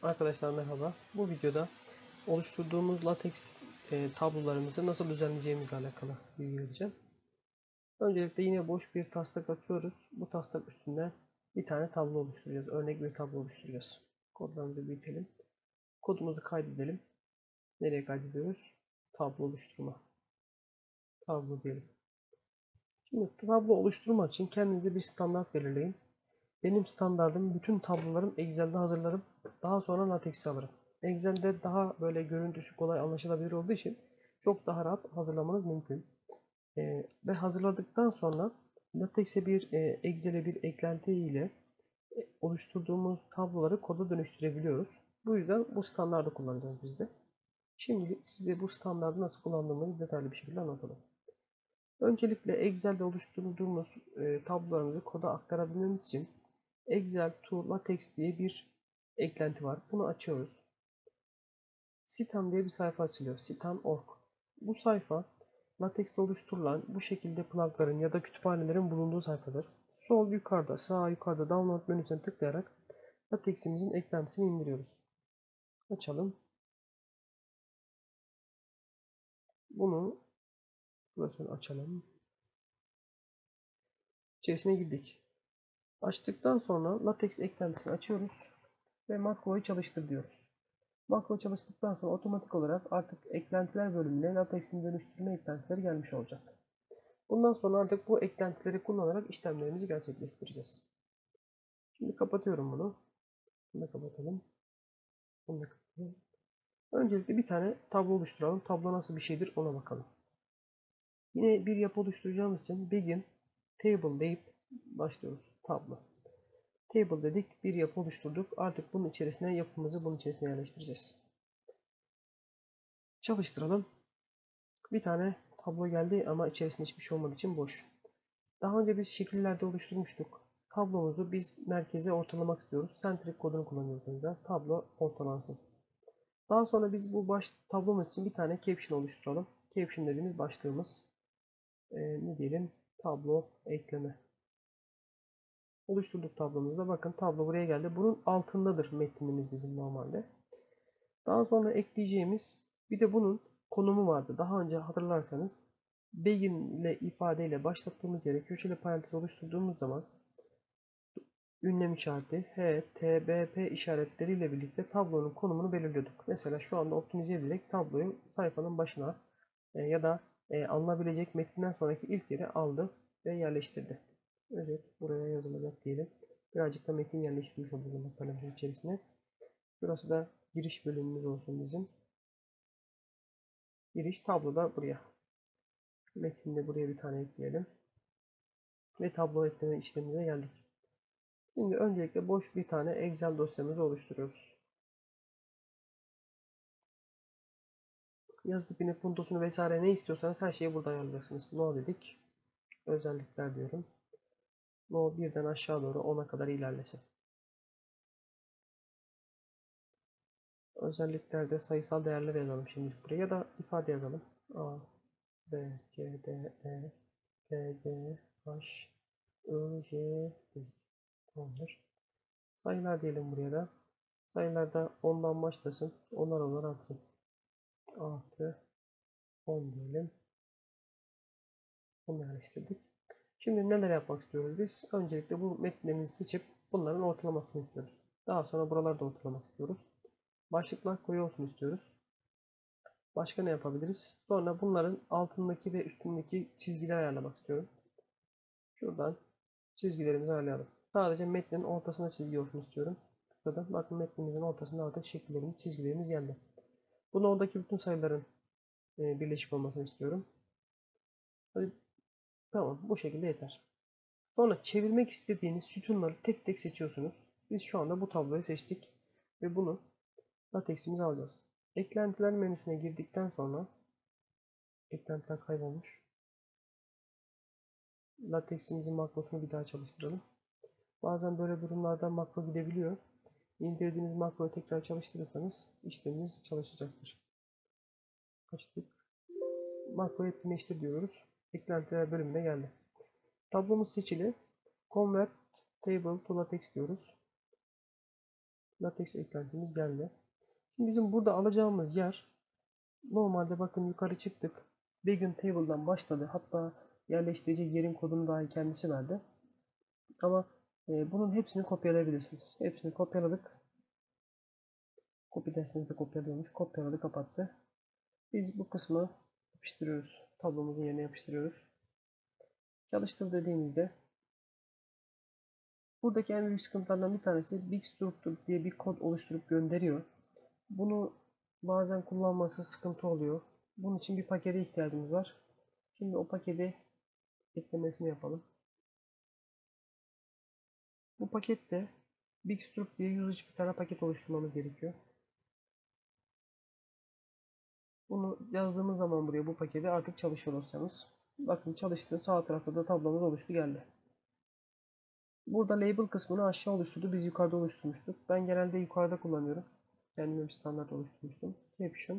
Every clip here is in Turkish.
Arkadaşlar merhaba. Bu videoda oluşturduğumuz LaTeX tablolarımızı nasıl düzenleyeceğimizle alakalı bilgi vereceğim. Öncelikle yine boş bir taslak açıyoruz. Bu taslak üstünde bir tane tablo oluşturacağız. Örnek bir tablo oluşturacağız. Kodlarımızı büyütelim. Kodumuzu kaydedelim. Nereye kaydediyoruz? Tablo oluşturma. Tablo diyelim. Şimdi tablo oluşturmak için kendinize bir standart belirleyin. Benim standardım bütün tablolarım Excel'de hazırlarım. Daha sonra LaTex'e alırım. Excel'de daha böyle görüntüsü kolay anlaşılabilir olduğu için çok daha rahat hazırlamanız mümkün. Ve hazırladıktan sonra LaTex'e Excel'e bir eklenti ile oluşturduğumuz tabloları koda dönüştürebiliyoruz. Bu yüzden bu standardı kullanacağız biz de. Şimdi size bu standardı nasıl kullandığımızı detaylı bir şekilde anlatalım. Öncelikle Excel'de oluşturduğumuz tablolarımızı koda aktarabilmemiz için Excel to LaTeX diye bir eklenti var. Bunu açıyoruz. Citan diye bir sayfa açılıyor. Citan.org. Bu sayfa LaTex'te oluşturulan bu şekilde plugların ya da kütüphanelerin bulunduğu sayfadır. Sol yukarıda, sağ yukarıda download menüsüne tıklayarak LaTex'imizin eklentisini indiriyoruz. Açalım. Bunu açalım. İçerisine girdik. Açtıktan sonra LaTeX eklentisini açıyoruz ve makroyu çalıştır diyoruz. Makro çalıştıktan sonra otomatik olarak artık eklentiler bölümüne LaTex'in dönüştürme eklentileri gelmiş olacak. Bundan sonra artık bu eklentileri kullanarak işlemlerimizi gerçekleştireceğiz. Şimdi kapatıyorum bunu. Bunu da kapatalım. Bunu da kapatalım. Öncelikle bir tane tablo oluşturalım. Tablo nasıl bir şeydir ona bakalım. Yine bir yapı oluşturacağımız için begin table deyip başlıyoruz. Tablo. Table dedik. Bir yapı oluşturduk. Artık bunun içerisine yapımızı bunun içerisine yerleştireceğiz. Çalıştıralım. Bir tane tablo geldi ama içerisinde hiçbir şey olmadığı için boş. Daha önce biz şekillerde oluşturmuştuk. Tablomuzu biz merkeze ortalamak istiyoruz. Centric kodunu kullanıyoruz. Önce. Tablo ortalansın. Daha sonra biz bu tablomuz için bir tane caption oluşturalım. Caption dediğimiz başlığımız. Ne diyelim? Tablo ekleme. Oluşturduk tablomuzda. Bakın tablo buraya geldi. Bunun altındadır metnimiz bizim normalde. Daha sonra ekleyeceğimiz bir de bunun konumu vardı. Daha önce hatırlarsanız begin ile ifadeyle başlattığımız yere köşeli parantez oluşturduğumuz zaman ünlem işareti H, T, B, P işaretleriyle birlikte tablonun konumunu belirliyorduk. Mesela şu anda optimize ederek tabloyu sayfanın başına ya da alınabilecek metinden sonraki ilk yere aldı ve yerleştirdi. Evet, buraya yazılacak diyelim. Birazcık da metin yerleştirmiş olduk makalemiz içerisine. Burası da giriş bölümümüz olsun bizim. Giriş tabloda buraya. Metinde buraya bir tane ekleyelim. Ve tablo ekleme işlemine geldik. Şimdi öncelikle boş bir tane Excel dosyamızı oluşturuyoruz. Yazı tipini, puntosunu vesaire ne istiyorsanız her şeyi burada ayarlayacaksınız. No dedik. Özellikler diyorum. No birden aşağı doğru 10'a kadar ilerlesin. Özelliklerde sayısal değerler yazalım şimdi buraya ya da ifade yazalım. A, B, C, D, E, F, G, H, I, J, I. Tamamdır. Sayılar diyelim buraya da. Sayılarda 10'dan başlasın. Onlar artsın. Artı 10 diyelim. Bunu yerleştirdik. Şimdi neler yapmak istiyoruz biz? Öncelikle bu metinlerimizi seçip bunların ortalamasını istiyoruz. Daha sonra buralarda ortalamak istiyoruz. Başlıklar koyu olsun istiyoruz. Başka ne yapabiliriz? Sonra bunların altındaki ve üstündeki çizgileri ayarlamak istiyorum. Şuradan çizgilerimizi ayarlayalım. Sadece metnin ortasına çizgi olsun istiyorum. Tıkladım. Bakın metnimizin ortasında artık şekillerimiz, çizgilerimiz geldi. Bunu oradaki bütün sayıların birleşik olmasını istiyorum. Hadi, tamam, bu şekilde yeter. Sonra çevirmek istediğiniz sütunları tek tek seçiyorsunuz. Biz şu anda bu tabloyu seçtik ve bunu LaTex'imize alacağız. Eklentiler menüsüne girdikten sonra eklentiler kaybolmuş. LaTex'imizin makrosunu bir daha çalıştıralım. Bazen böyle durumlarda makro gidebiliyor. İndirdiğiniz makroyu tekrar çalıştırırsanız işleminiz çalışacaktır. Açtık. Makroyu etkinleştir diyoruz. Eklentiler bölümüne geldi. Tablomuz seçili. Convert Table to LaTeX diyoruz. latex eklentimiz geldi. Şimdi bizim burada alacağımız yer, normalde bakın yukarı çıktık. Begin Table'dan başladı. Hatta yerleştirici yerin kodunu dahi kendisi verdi. Ama bunun hepsini kopyalayabilirsiniz. Hepsini kopyaladık. Copy derseniz de kopyalıyormuş. Kopyaladı, kapattı. Biz bu kısmı yapıştırıyoruz. Tablomuzun yerine yapıştırıyoruz. Çalıştır dediğimizde buradaki en büyük sıkıntılardan bir tanesi Big Structure diye bir kod oluşturup gönderiyor. Bunu bazen kullanması sıkıntı oluyor. Bunun için bir pakete ihtiyacımız var. Şimdi o paketi eklemesini yapalım. Bu pakette Big Struct diye usage bir tane paket oluşturmamız gerekiyor. Bunu yazdığımız zaman buraya bu paketi artık çalışıyor olsanız. Bakın çalıştı. Sağ tarafta da tablomuz oluştu geldi. Burada label kısmını aşağı oluşturdu. Biz yukarıda oluşturmuştuk. Ben genelde yukarıda kullanıyorum. Kendime bir standart oluşturmuştum. Caption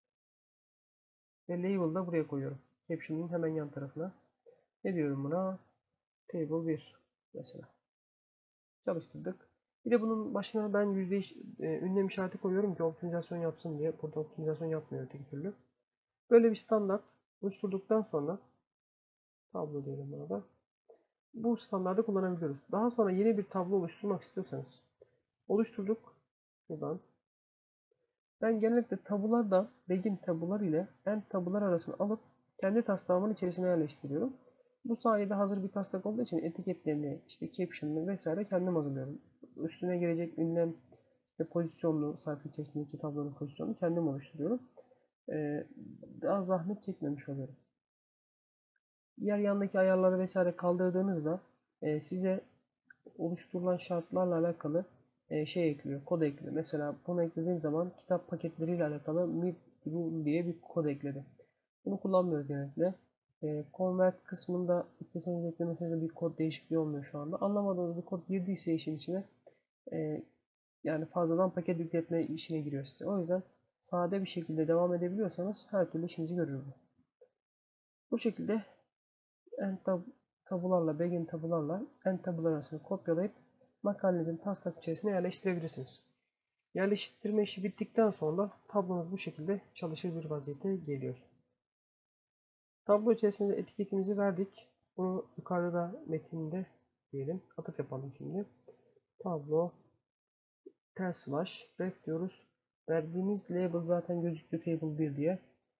ve label da buraya koyuyorum. Caption'ın hemen yan tarafına. Ne diyorum buna? Table 1 mesela. Çalıştırdık. Bir de bunun başına ben ünlem işareti koyuyorum ki optimizasyon yapsın diye. Burada optimizasyon yapmıyor öteki türlü. Böyle bir standart oluşturduktan sonra tablo diyelim buna da. Bu standartı kullanabiliyoruz. Daha sonra yeni bir tablo oluşturmak istiyorsanız oluşturduk. Buradan. Ben genellikle tabularda begin tabular ile end tabular arasını alıp kendi taslağımın içerisine yerleştiriyorum. Bu sayede hazır bir taslak olduğu için etiketlerini, işte caption'ını vesaire kendim hazırlıyorum. Üstüne gelecek ünlem ve pozisyonlu, sayfa içerisindeki tablonun pozisyonunu kendim oluşturuyorum. Daha zahmet çekmemiş oluyorum. Diğer yandaki ayarları vesaire kaldırdığınızda size oluşturulan şartlarla alakalı şey ekliyor, kod ekliyor. Mesela bunu eklediğim zaman kitap paketleriyle alakalı mid rule diye bir kod ekledi. Bunu kullanmıyoruz genellikle. Convert kısmında ekleseniz eklemeseniz de bir kod değişikliği olmuyor şu anda. Anlamadığınız bir kod girdiyse işin içine yani fazladan paket yükletme işine giriyor size. O yüzden sade bir şekilde devam edebiliyorsanız her türlü işinizi görür bu. Bu şekilde end tabularla, begin tabularla end tabular arasını kopyalayıp makalenizin taslak içerisine yerleştirebilirsiniz. Yerleştirme işi bittikten sonra tablomuz bu şekilde çalışır bir vaziyete geliyor. Tablo içerisinde etiketimizi verdik. Bunu yukarıda metinde diyelim. Atıf yapalım şimdi. Tablo ters slash ref diyoruz. Verdiğimiz label zaten gözüktü table 1 diye.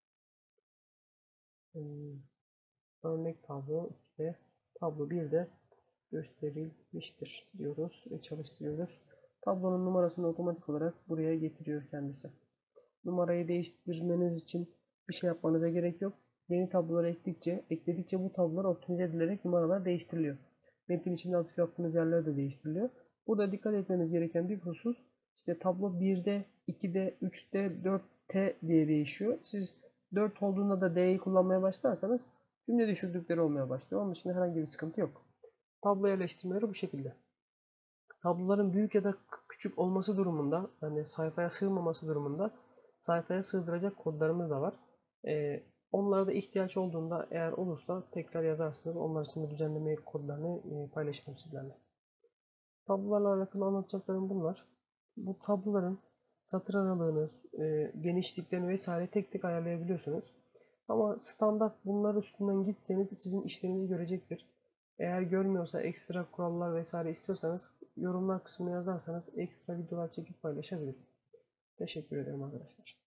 Örnek tablo 2'de tablo 1'de gösterilmiştir diyoruz ve çalıştırıyoruz. Tablonun numarasını otomatik olarak buraya getiriyor kendisi. Numarayı değiştirmeniz için bir şey yapmanıza gerek yok. Yeni tabloları ekledikçe bu tablolar optimize edilerek numaralar değiştiriliyor. Metin içinde atıf yaptığınız yerler de değiştiriliyor. Burada dikkat etmeniz gereken bir husus, işte tablo 1'de, 2'de, 3'te, 4'te diye değişiyor. Siz 4 olduğunda da D'yi kullanmaya başlarsanız cümle düşürdükleri olmaya başlıyor. Onun dışında herhangi bir sıkıntı yok. Tablo yerleştirmeleri bu şekilde. Tabloların büyük ya da küçük olması durumunda, yani sayfaya sığmaması durumunda sayfaya sığdıracak kodlarımız da var. Onlara da ihtiyaç olduğunda eğer olursa tekrar yazarsınız. Onlar için de düzenleme kodlarını paylaşırım sizlerle. Tablolarla alakalı anlatacaklarım bunlar. Bu tabloların satır aralığını, genişliklerini vesaire tek tek ayarlayabiliyorsunuz. Ama standart bunlar üstünden gitseniz sizin işlerinizi görecektir. Eğer görmüyorsa ekstra kurallar vesaire istiyorsanız yorumlar kısmına yazarsanız ekstra videolar çekip paylaşabilirim. Teşekkür ederim arkadaşlar.